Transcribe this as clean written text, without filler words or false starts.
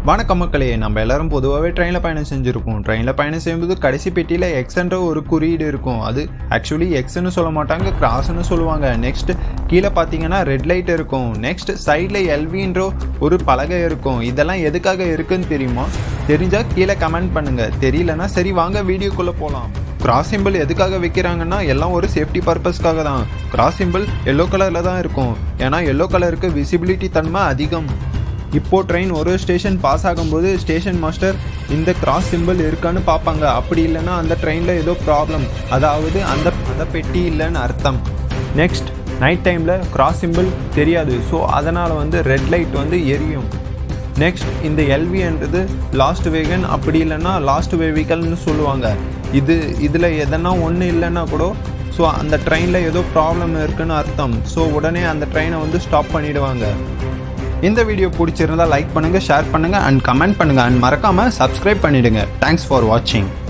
வணக்கம் மக்களே, நம்ம எல்லாரும் பொதுவாகவே ட்ரெயினில் பயணம் செஞ்சுருப்போம். ட்ரெயினில் பயணம் செய்யும்போது கடைசி பெட்டியில் எக்ஸ்ன்ற ஒரு குறியீடு இருக்கும். அது ஆக்சுவலி எக்ஸ்ன்னு சொல்ல மாட்டாங்க, கிராஸ்ன்னு சொல்லுவாங்க. நெக்ஸ்ட் கீழே பார்த்தீங்கன்னா ரெட் லைட் இருக்கும். நெக்ஸ்ட் சைடில் எல்வின்ற ஒரு பலகை இருக்கும். இதெல்லாம் எதுக்காக இருக்குன்னு தெரியுமா? தெரிஞ்சால் கீழே கமெண்ட் பண்ணுங்கள். தெரியலனா சரி வாங்க வீடியோக்குள்ளே போகலாம். கிராஸ் சிம்பிள் எதுக்காக வைக்கிறாங்கன்னா எல்லாம் ஒரு சேஃப்டி பர்பஸ்க்காக தான். கிராஸ் சிம்பிள் எல்லோ கலரில் தான் இருக்கும். ஏன்னா எல்லோ கலருக்கு விசிபிலிட்டி தன்மை அதிகம். இப்போ ட்ரெயின் ஒரு ஸ்டேஷன் பாஸ் ஆகும்போது ஸ்டேஷன் மாஸ்டர் இந்த கிராஸ் சிம்பிள் இருக்கான்னு பார்ப்பாங்க. அப்படி இல்லைன்னா அந்த ட்ரெயினில் ஏதோ ப்ராப்ளம், அதாவது அந்த பெட்டி இல்லைன்னு அர்த்தம். நெக்ஸ்ட் நைட் டைமில் கிராஸ் சிம்பிள் தெரியாது, ஸோ அதனால் ரெட் லைட் எரியும். நெக்ஸ்ட் இந்த எல்வின்றது லாஸ்ட் வேகன், அப்படி இல்லைன்னா லாஸ்ட் வெஹிக்கல்னு சொல்லுவாங்க. இதில் எதனா ஒன்று இல்லைன்னா கூட ஸோ அந்த ட்ரெயினில் ஏதோ ப்ராப்ளம் இருக்குன்னு அர்த்தம். ஸோ உடனே அந்த ட்ரெயினை ஸ்டாப் பண்ணிவிடுவாங்க. இந்த வீடியோ பிடிச்சிருந்தால் லைக் பண்ணுங்கள், ஷேர் பண்ணுங்கள் அண்ட் கமெண்ட் பண்ணுங்கள் அண்ட் மறக்காமல் சப்ஸ்கிரைப் பண்ணிவிடுங்க. தேங்க்ஸ் ஃபார் வாட்சிங்.